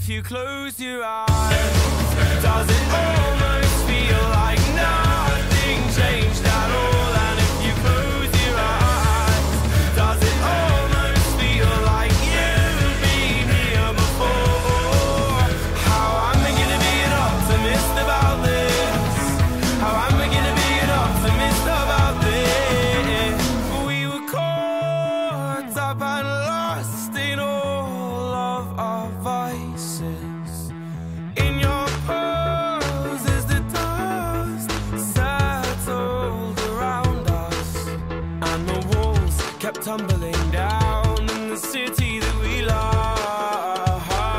if you close your eyes, does it almost feel like nothing changed at all? And if you close your eyes, does it almost feel like you've been here before? How am I gonna be an optimist about this? How am I gonna be an optimist about this? We were caught up and lost in all of our vices. In your poses, the dust settled around us, and the walls kept tumbling down in the city that we love.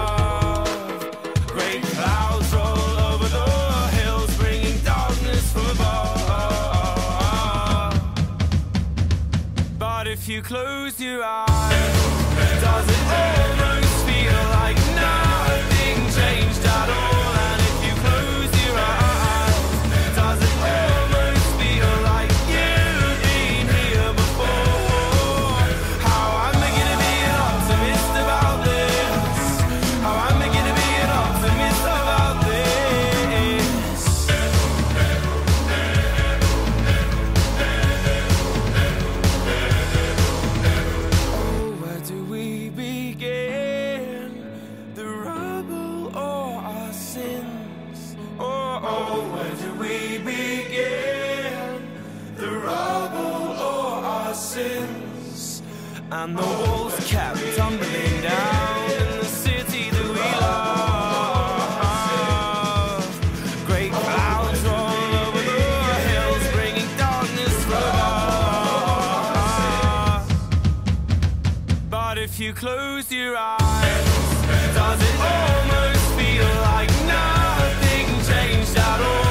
Great clouds roll over the hills, bringing darkness from above. But if you close your eyes, does it almost feel like nothing changed at all? And if you close your eyes, does it almost feel like you've been here before? How am I gonna be an optimist about this? How am I gonna be an optimist about this? Oh, where do we begin? The rubble or our sins? Oh, where do we begin? The rubble or our sins? And the walls kept tumbling down in the city that we love. Great clouds roll over the hills, bringing darkness from above. But if you close your eyes, does it almost feel like nothing changed at all?